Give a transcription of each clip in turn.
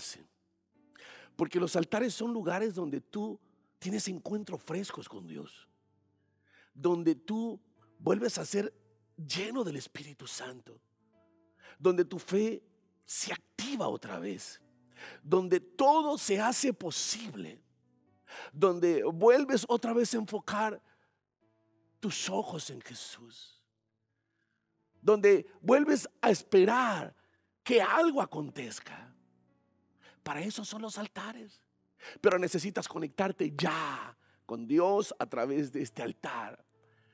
hace. Porque los altares son lugares donde tú tienes encuentros frescos con Dios, donde tú vuelves a ser lleno del Espíritu Santo, donde tu fe se activa otra vez, donde todo se hace posible, donde vuelves otra vez a enfocar tus ojos en Jesús, donde vuelves a esperar que algo acontezca. Para eso son los altares. Pero necesitas conectarte ya con Dios a través de este altar,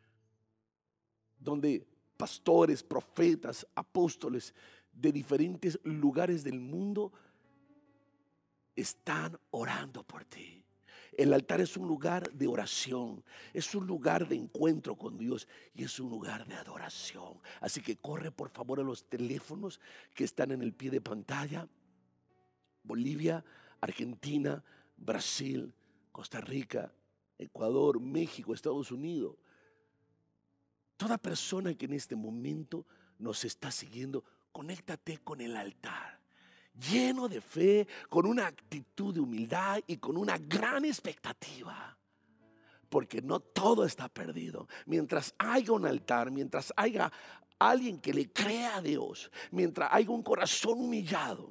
donde pastores, profetas, apóstoles de diferentes lugares del mundo están orando por ti. El altar es un lugar de oración, es un lugar de encuentro con Dios y es un lugar de adoración. Así que corre por favor a los teléfonos que están en el pie de pantalla. Bolivia, Argentina, Brasil, Costa Rica, Ecuador, México, Estados Unidos. Toda persona que en este momento nos está siguiendo, conéctate con el altar, lleno de fe, con una actitud de humildad y con una gran expectativa. Porque no todo está perdido. Mientras haya un altar, mientras haya alguien que le crea a Dios, mientras haya un corazón humillado,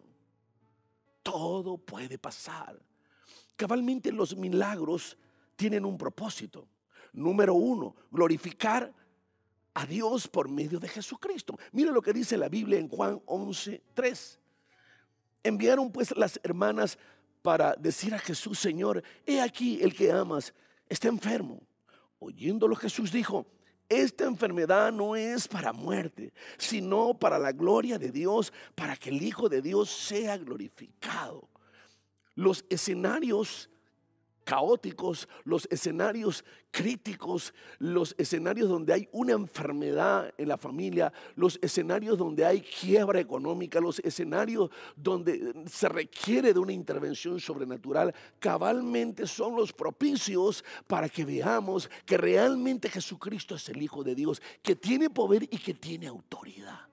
todo puede pasar. Cabalmente los milagros tienen un propósito. Número uno, glorificar a Dios por medio de Jesucristo. Mira lo que dice la Biblia en Juan 11:3. Enviaron pues las hermanas para decir a Jesús: Señor, he aquí el que amas está enfermo. Oyéndolo Jesús dijo: esta enfermedad no es para muerte, sino para la gloria de Dios, para que el Hijo de Dios sea glorificado. Los escenarios caóticos, los escenarios críticos, los escenarios donde hay una enfermedad en la familia, los escenarios donde hay quiebra económica, los escenarios donde se requiere de una intervención sobrenatural, cabalmente son los propicios para que veamos que realmente Jesucristo es el Hijo de Dios, que tiene poder y que tiene autoridad.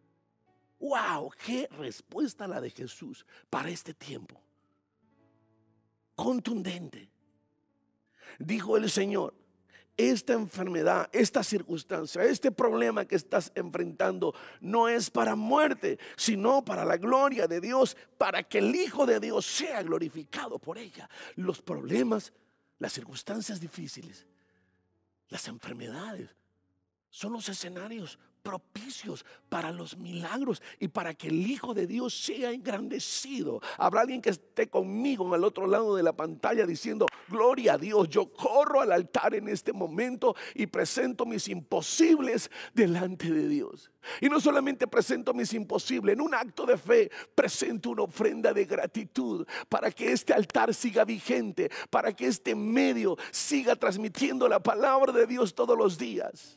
¡Wow! ¡Qué respuesta la de Jesús para este tiempo! Contundente. Dijo el Señor: esta enfermedad, esta circunstancia, este problema que estás enfrentando no es para muerte, sino para la gloria de Dios, para que el Hijo de Dios sea glorificado por ella. Los problemas, las circunstancias difíciles, las enfermedades son los escenarios propicios para los milagros y para que el Hijo de Dios sea engrandecido. Habrá alguien que esté conmigo al otro lado de la pantalla diciendo: gloria a Dios, yo corro al altar en este momento y presento mis imposibles delante de Dios. Y no solamente presento mis imposibles, en un acto de fe presento una ofrenda de gratitud para que este altar siga vigente, para que este medio siga transmitiendo la palabra de Dios todos los días,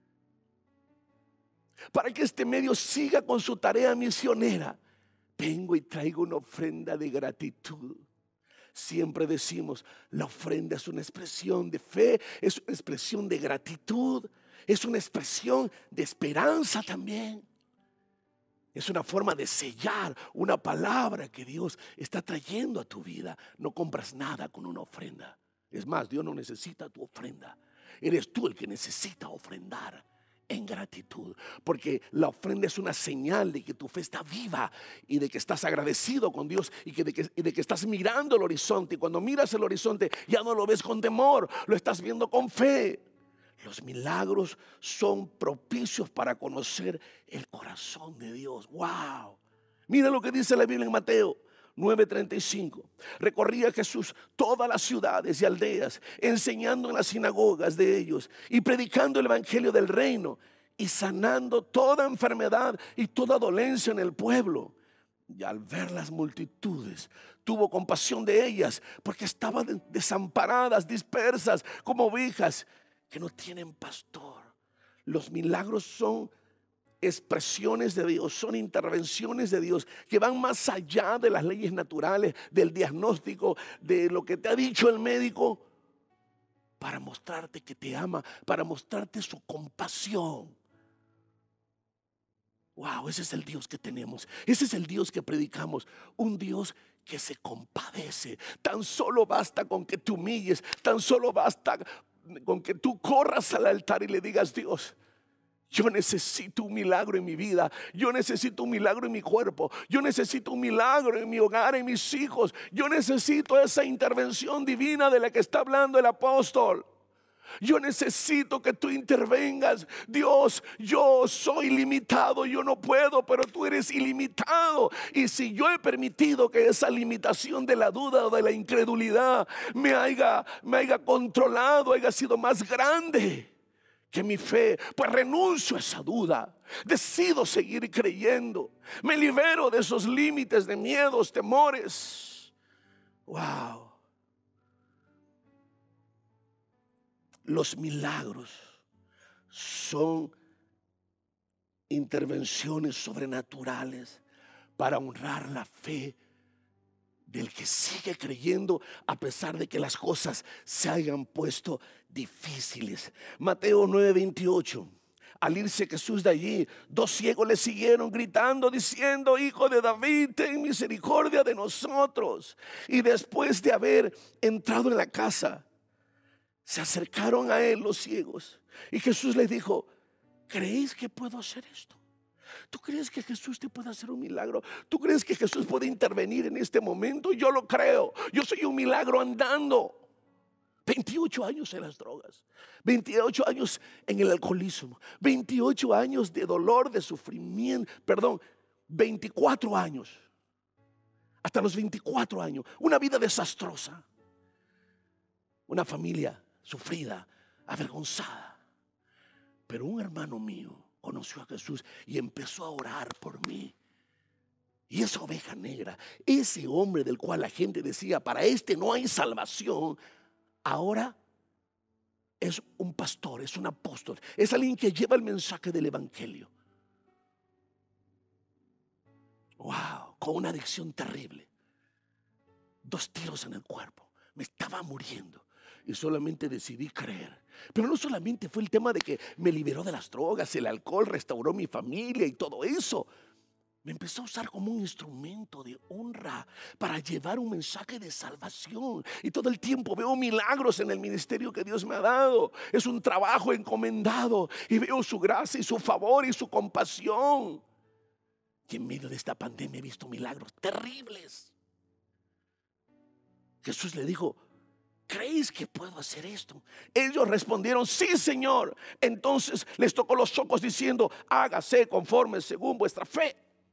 para que este medio siga con su tarea misionera. Vengo y traigo una ofrenda de gratitud. Siempre decimos: la ofrenda es una expresión de fe, es una expresión de gratitud, es una expresión de esperanza también. Es una forma de sellar una palabra que Dios está trayendo a tu vida. No compras nada con una ofrenda. Es más, Dios no necesita tu ofrenda. Eres tú el que necesita ofrendar en gratitud, porque la ofrenda es una señal de que tu fe está viva y de que estás agradecido con Dios y de que estás mirando el horizonte. Y cuando miras el horizonte ya no lo ves con temor, lo estás viendo con fe. Los milagros son propicios para conocer el corazón de Dios. ¡Wow! Mira lo que dice la Biblia en Mateo 9:35. Recorría Jesús todas las ciudades y aldeas, enseñando en las sinagogas de ellos y predicando el evangelio del reino y sanando toda enfermedad y toda dolencia en el pueblo. Y al ver las multitudes, tuvo compasión de ellas, porque estaban desamparadas, dispersas como ovejas que no tienen pastor. Los milagros son expresiones de Dios, son intervenciones de Dios que van más allá de las leyes naturales, del diagnóstico, de lo que te ha dicho el médico, para mostrarte que te ama, para mostrarte su compasión. Wow, ese es el Dios que tenemos. Ese es el Dios que predicamos. Un Dios que se compadece. Tan solo basta con que te humilles. Tan solo basta con que tú corras al altar y le digas: Dios, yo necesito un milagro en mi vida. Yo necesito un milagro en mi cuerpo. Yo necesito un milagro en mi hogar, en mis hijos. Yo necesito esa intervención divina de la que está hablando el apóstol. Yo necesito que tú intervengas. Dios, yo soy limitado, yo no puedo, pero tú eres ilimitado. Y si yo he permitido que esa limitación de la duda o de la incredulidad me haya controlado, haya sido más grande que mi fe, pues renuncio a esa duda. Decido seguir creyendo. Me libero de esos límites de miedos, temores. Wow. Los milagros son intervenciones sobrenaturales para honrar la fe del que sigue creyendo a pesar de que las cosas se hayan puesto difíciles. Mateo 9:28. Al irse Jesús de allí, 2 ciegos le siguieron gritando, diciendo: Hijo de David, ten misericordia de nosotros. Y después de haber entrado en la casa, se acercaron a él los ciegos, y Jesús les dijo: ¿creéis que puedo hacer esto? ¿Tú crees que Jesús te puede hacer un milagro? ¿Tú crees que Jesús puede intervenir en este momento? Yo lo creo. Yo soy un milagro andando. 28 años en las drogas, 28 años en el alcoholismo, 28 años de dolor, de sufrimiento, 24 años. Hasta los 24 años, una vida desastrosa, una familia sufrida, avergonzada. Pero un hermano mío conoció a Jesús y empezó a orar por mí. Y esa oveja negra, ese hombre del cual la gente decía: para este no hay salvación, ahora es un pastor, es un apóstol, es alguien que lleva el mensaje del evangelio. Wow, con una adicción terrible, 2 tiros en el cuerpo, me estaba muriendo. Y solamente decidí creer. Pero no solamente fue el tema de que me liberó de las drogas, el alcohol, restauró mi familia y todo eso. Me empezó a usar como un instrumento de honra para llevar un mensaje de salvación. Y todo el tiempo veo milagros en el ministerio que Dios me ha dado. Es un trabajo encomendado y veo su gracia y su favor y su compasión. Y en medio de esta pandemia he visto milagros terribles. Jesús le dijo: ¿creéis que puedo hacer esto? Ellos respondieron: sí, Señor. Entonces les tocó los ojos diciendo: hágase conforme según vuestra fe.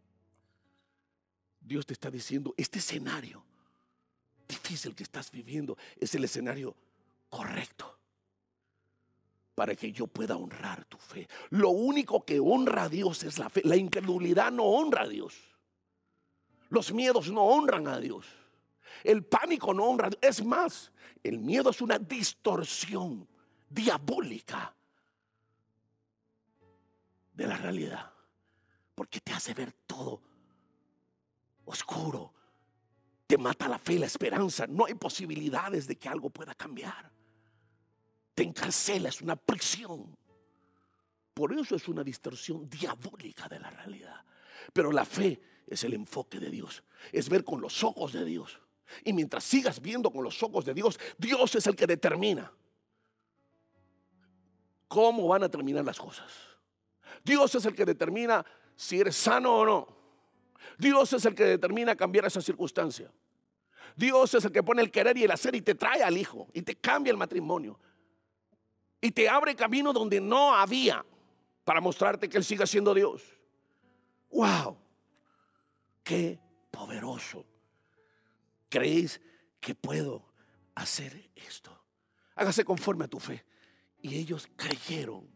Dios te está diciendo: este escenario difícil que estás viviendo es el escenario correcto para que yo pueda honrar tu fe. Lo único que honra a Dios es la fe. La incredulidad no honra a Dios. Los miedos no honran a Dios. El pánico no honra a Dios. Es más, el miedo es una distorsión diabólica de la realidad, porque te hace ver todo oscuro, te mata la fe y la esperanza. No hay posibilidades de que algo pueda cambiar. Te encarcela, es una prisión. Por eso es una distorsión diabólica de la realidad. Pero la fe es el enfoque de Dios, es ver con los ojos de Dios. Y mientras sigas viendo con los ojos de Dios, Dios es el que determina cómo van a terminar las cosas. Dios es el que determina si eres sano o no. Dios es el que determina cambiar esa circunstancia. Dios es el que pone el querer y el hacer y te trae al hijo y te cambia el matrimonio y te abre camino donde no había, para mostrarte que Él sigue siendo Dios. ¡Wow! ¡Qué poderoso! ¿Creéis que puedo hacer esto? Hágase conforme a tu fe. Y ellos creyeron.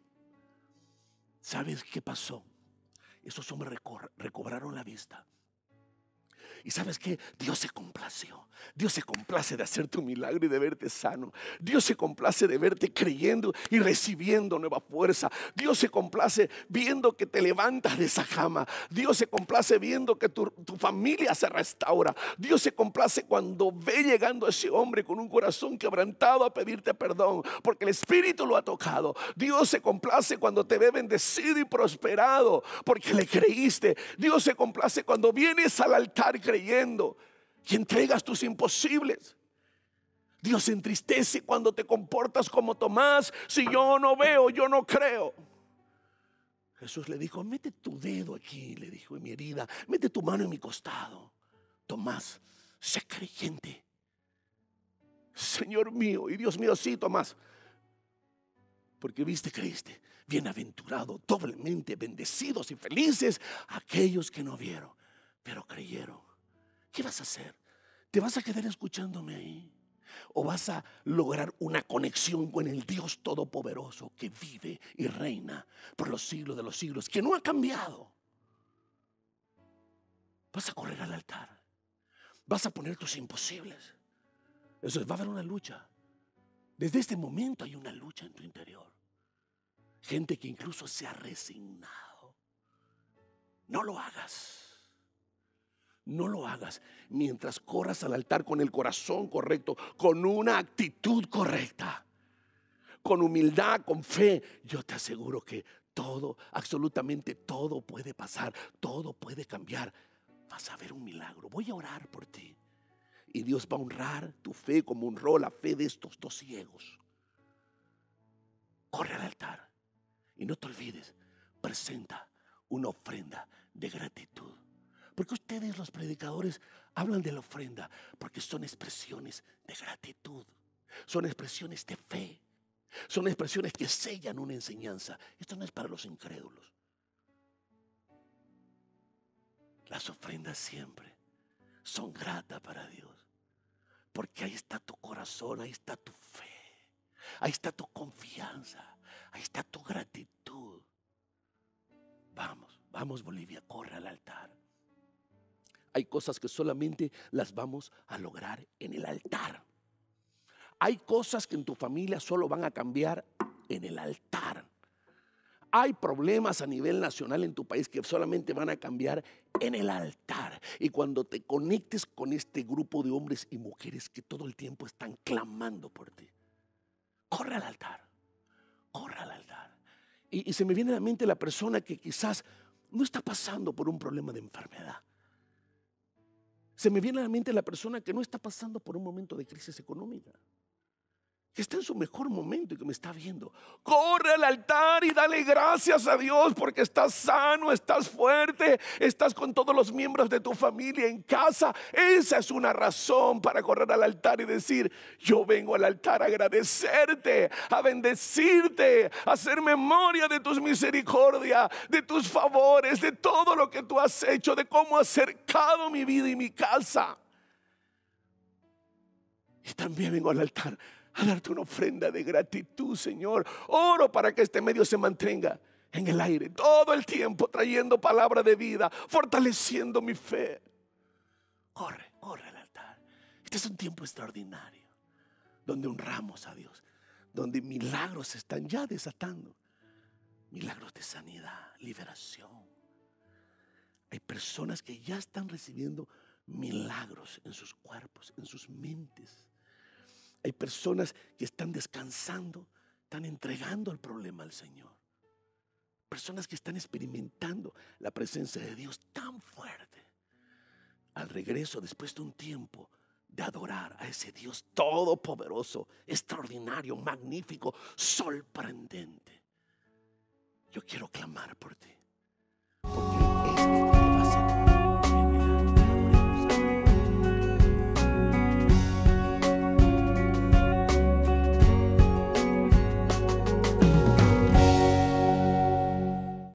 ¿Sabes qué pasó? Esos hombres recobraron la vista Y ¿sabes qué? Dios se complació. Dios se complace de hacer tu milagro y de verte sano. Dios se complace de verte creyendo y recibiendo nueva fuerza. Dios se complace viendo que te levantas de esa cama. Dios se complace viendo que tu familia se restaura. Dios se complace cuando ve llegando a ese hombre con un corazón quebrantado a pedirte perdón, porque el Espíritu lo ha tocado. Dios se complace cuando te ve bendecido y prosperado, porque le creíste. Dios se complace cuando vienes al altar creyendo y entregas tus imposibles. Dios se entristece cuando te comportas como Tomás. Si yo no veo, yo no creo. Jesús le dijo: mete tu dedo aquí, le dijo, en mi herida, mete tu mano en mi costado. Tomás, sé creyente. Señor mío y Dios mío, sí, Tomás, porque viste, creíste. Bienaventurado, doblemente bendecidos y felices aquellos que no vieron, pero creyeron. ¿Qué vas a hacer? ¿Te vas a quedar escuchándome ahí? ¿O vas a lograr una conexión con el Dios Todopoderoso que vive y reina por los siglos de los siglos, que no ha cambiado? Vas a correr al altar. Vas a poner tus imposibles. Eso es, va a haber una lucha. Desde este momento hay una lucha en tu interior. Gente que incluso se ha resignado. No lo hagas. No lo hagas mientras corras al altar con el corazón correcto, con una actitud correcta, con humildad, con fe. Yo te aseguro que todo, absolutamente todo puede pasar, todo puede cambiar. Vas a ver un milagro. Voy a orar por ti y Dios va a honrar tu fe como honró la fe de estos dos ciegos. Corre al altar y no te olvides, presenta una ofrenda de gratitud. Porque ustedes, los predicadores, hablan de la ofrenda porque son expresiones de gratitud, son expresiones de fe, son expresiones que sellan una enseñanza. Esto no es para los incrédulos. Las ofrendas siempre son gratas para Dios, porque ahí está tu corazón, ahí está tu fe, ahí está tu confianza, ahí está tu gratitud. Vamos, vamos, Bolivia, corre al altar. Hay cosas que solamente las vamos a lograr en el altar. Hay cosas que en tu familia solo van a cambiar en el altar. Hay problemas a nivel nacional en tu país que solamente van a cambiar en el altar. Y cuando te conectes con este grupo de hombres y mujeres que todo el tiempo están clamando por ti, corre al altar, corre al altar. Y se me viene a la mente la persona que quizás no está pasando por un problema de enfermedad. Se me viene a la mente la persona que no está pasando por un momento de crisis económica, que está en su mejor momento y que me está viendo. Corre al altar y dale gracias a Dios porque estás sano, estás fuerte, estás con todos los miembros de tu familia en casa. Esa es una razón para correr al altar y decir: yo vengo al altar a agradecerte, a bendecirte, a hacer memoria de tus misericordias, de tus favores, de todo lo que tú has hecho, de cómo has cercado mi vida y mi casa. Y también vengo al altar a darte una ofrenda de gratitud, Señor. Oro para que este medio se mantenga en el aire todo el tiempo, trayendo palabra de vida, fortaleciendo mi fe. Corre, corre al altar. Este es un tiempo extraordinario, donde honramos a Dios, donde milagros se están ya desatando. Milagros de sanidad, liberación. Hay personas que ya están recibiendo milagros en sus cuerpos, en sus mentes. Hay personas que están descansando, están entregando el problema al Señor. Personas que están experimentando la presencia de Dios tan fuerte. Al regreso, después de un tiempo de adorar a ese Dios todopoderoso, extraordinario, magnífico, sorprendente. Yo quiero clamar por ti.